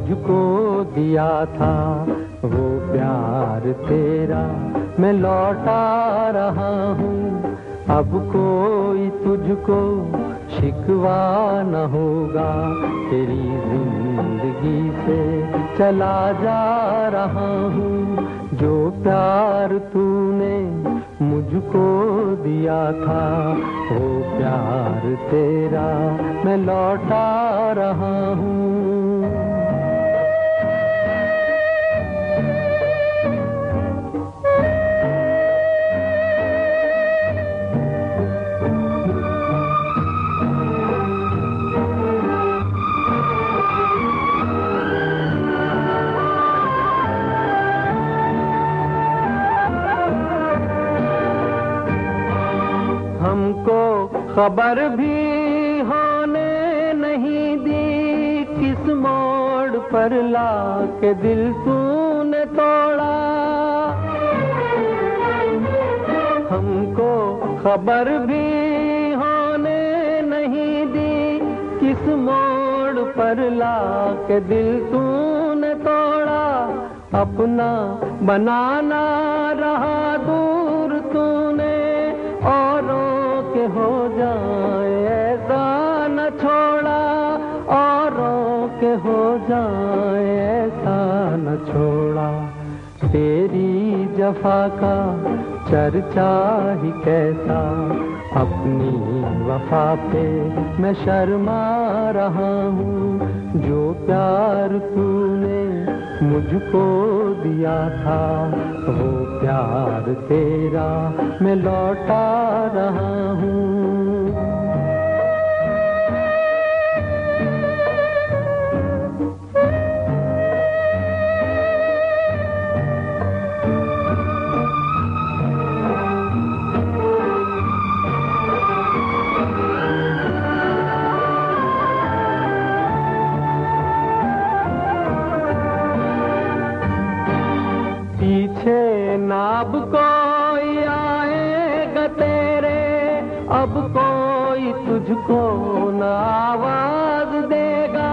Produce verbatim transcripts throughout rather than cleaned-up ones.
मुझको दिया था वो प्यार तेरा मैं लौटा रहा हूँ। अब कोई तुझको शिकवा न होगा, तेरी जिंदगी से चला जा रहा हूँ। जो प्यार तूने मुझको दिया था वो प्यार तेरा मैं लौटा रहा हूँ। हमको खबर भी होने नहीं दी, किस मोड़ पर लाके दिल तूने तोड़ा। हमको खबर भी होने नहीं दी, किस मोड़ पर लाके दिल तूने तोड़ा। अपना बनाना रहा दूर तूने, औरों के हो जाए ऐसा न छोड़ा। औरों के हो जाए ऐसा न छोड़ा। तेरी जफा का चर्चा ही कैसा, अपनी वफा पे मैं शर्मा रहा हूँ। जो प्यार तूने मुझको दिया था वो प्यार तेरा मैं लौटा रहा हूँ। पीछे नाब कोई आएगा तेरे, अब कोई तुझको न आवाज देगा।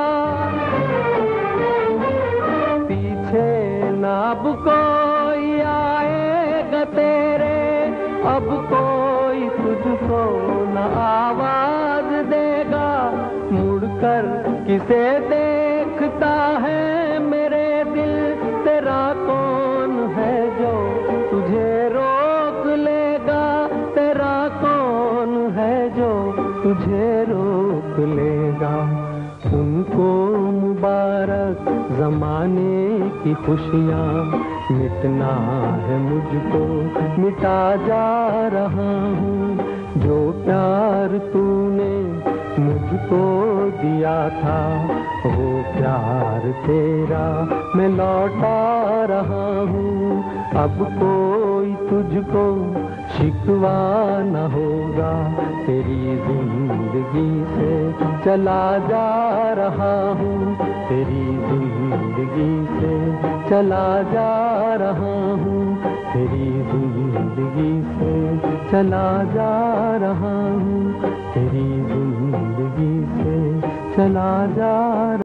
पीछे नाब कोई आएगा तेरे, अब कोई तुझको न आवाज देगा। मुड़कर किसे देखता है मेरे दिल, तेरा कौन है जो तुझे रोक लेगा। तेरा कौन है जो तुझे रोक लेगा। उनको मुबारक जमाने की खुशियाँ, मिटना है मुझको मिटा जा रहा हूँ। जो प्यार तूने मुझको दिया था वो प्यार तेरा मैं लौटा रहा हूँ। अब कोई तुझको शिकवा न होगा, तेरी जिंदगी से चला जा रहा हूँ। तेरी जिंदगी से चला जा रहा हूँ। तेरी जिंदगी से चला जा रहा हूँ। तेरी जिंदगी से चला जा